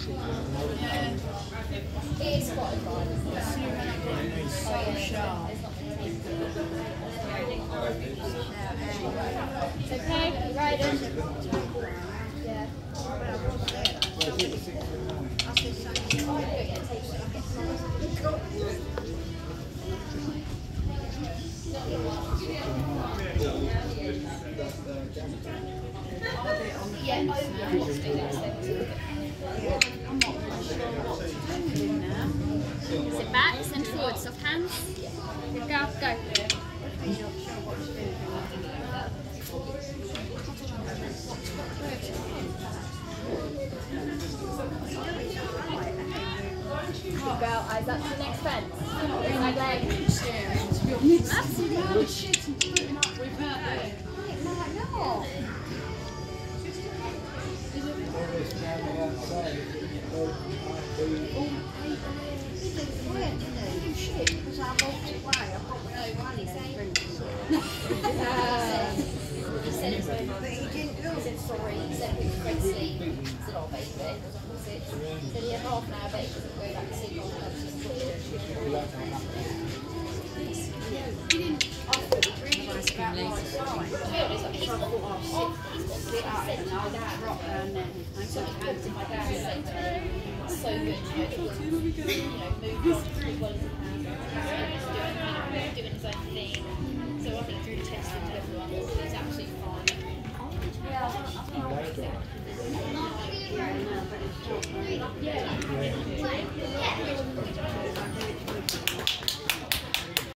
It is quite advanced. It's so sharp. It's okay, you ride it. Yeah. Sit back, send forward, soft hands. Go, go. Good girl, eyes up to the next fence. Side leg. Absolutely. He said it's over. He said sorry. He said it was great sleep. He said, oh baby, it was on 6. He said he had half an hour, but he couldn't go back to sleep. He didn't offer the dream about my side. He's got to sit up and I'll drop down there. So he looked at my dad and said, so good, move on as well as he can. He's doing his own thing.